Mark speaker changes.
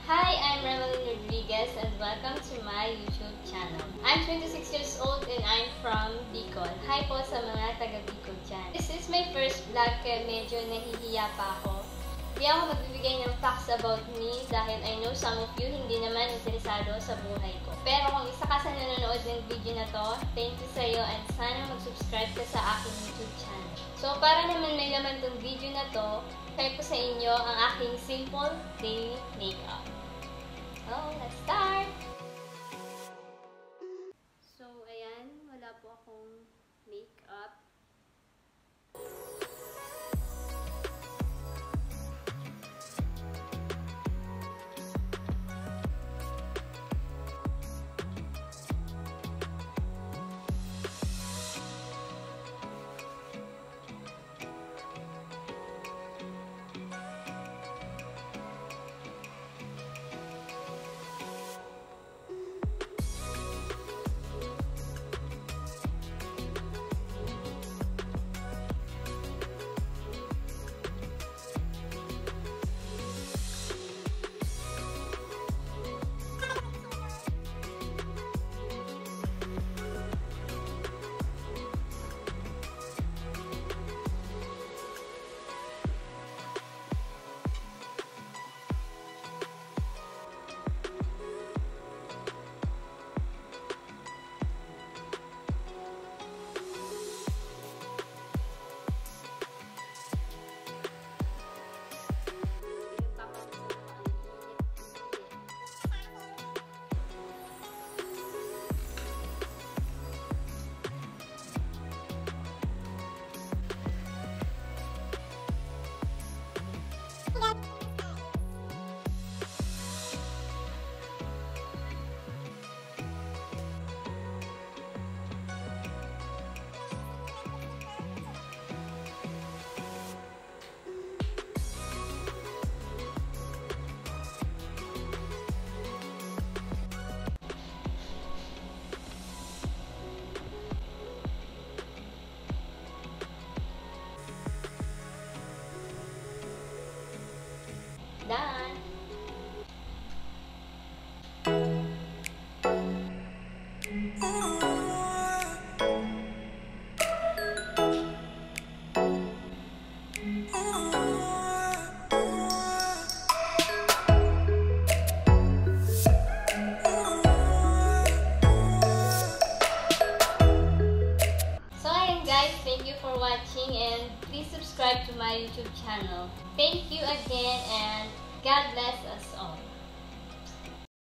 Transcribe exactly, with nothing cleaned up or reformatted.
Speaker 1: Hi, I'm Remelyn Rodriguez and welcome to my YouTube channel. I'm twenty-six years old and I'm from Bicol. Hi po sa mga taga Bicol dyan. This is my first vlog kaya medyo nahihiya pa ako. Hindi ako magbibigay ng facts about me dahil I know some of you hindi naman interesado sa buhay ko. Pero kung isa ka sa nanonood ng video na to, thank you sa'yo and sana mag-subscribe ka sa aking YouTube channel. So para naman may laman tong video na to, share ko sa inyo ang aking simple daily makeup. So, let's start! So, ayan, wala po akong makeup. Done! So ayan guys, thank you for watching and please subscribe to my YouTube channel. Thank you again and God bless